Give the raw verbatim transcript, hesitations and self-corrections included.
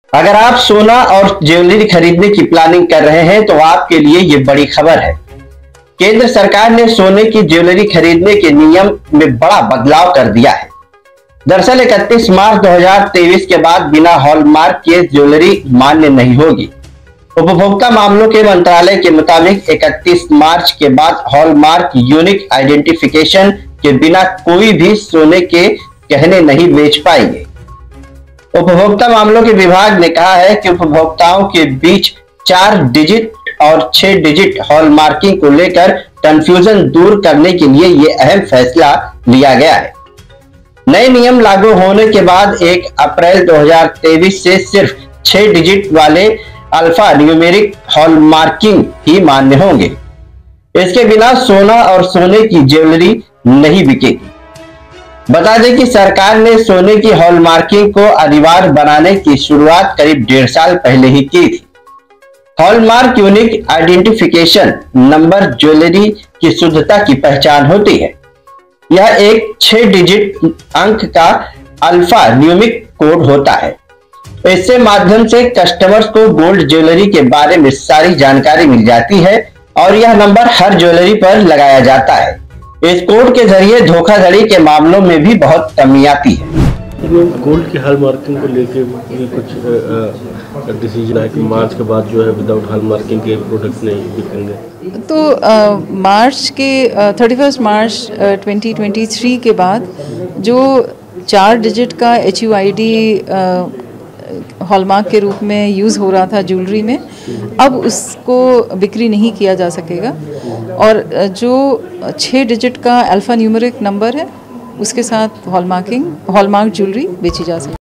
अगर आप सोना और ज्वेलरी खरीदने की प्लानिंग कर रहे हैं तो आपके लिए ये बड़ी खबर है। केंद्र सरकार ने सोने की ज्वेलरी खरीदने के नियम में बड़ा बदलाव कर दिया है। दरअसल इकतीस मार्च दो हज़ार तेईस के बाद बिना हॉलमार्क के ज्वेलरी मान्य नहीं होगी। उपभोक्ता मामलों के मंत्रालय के मुताबिक इकतीस मार्च के बाद हॉलमार्क यूनिक आइडेंटिफिकेशन के बिना कोई भी सोने के गहने नहीं बेच पाएंगे। उपभोक्ता मामलों के विभाग ने कहा है कि उपभोक्ताओं के बीच चार डिजिट और छह डिजिट हॉलमार्किंग को लेकर कंफ्यूजन दूर करने के लिए यह अहम फैसला लिया गया है। नए नियम लागू होने के बाद एक अप्रैल दो हज़ार तेईस से सिर्फ छह डिजिट वाले अल्फा न्यूमेरिक हॉलमार्किंग ही मान्य होंगे। इसके बिना सोना और सोने की ज्वेलरी नहीं बिकेगी। बता दें कि सरकार ने सोने की हॉलमार्किंग को अनिवार्य बनाने की शुरुआत करीब डेढ़ साल पहले ही की थी। Hallmark unique identification number jewellery की शुद्धता की पहचान होती है। यह एक छह डिजिट अंक का अल्फा न्यूमेरिक कोड होता है। इससे माध्यम से कस्टमर्स को गोल्ड ज्वेलरी के बारे में सारी जानकारी मिल जाती है और यह नंबर हर ज्वेलरी पर लगाया जाता है। इस कोड के जरिए धोखाधड़ी के मामलों में भी बहुत कमी आती है। गोल्ड की हॉलमार्किंग को लेके कुछ डिसीजन है कि मार्च के बाद जो है विदाउट हॉलमार्किंग के प्रोडक्ट्स नहीं बिकेंगे। तो आ, मार्च के thirty first March twenty twenty three के बाद जो चार डिजिट का H U I D hallmark के रूप में यूज़ हो रहा था ज्वेलरी में, अब उसको बिक्री नहीं किया जा सकेगा और जो छः डिजिट का अल्फ़ा न्यूमेरिक नंबर है उसके साथ हॉलमार्किंग हॉलमार्क ज्वेलरी बेची जा सकेगी।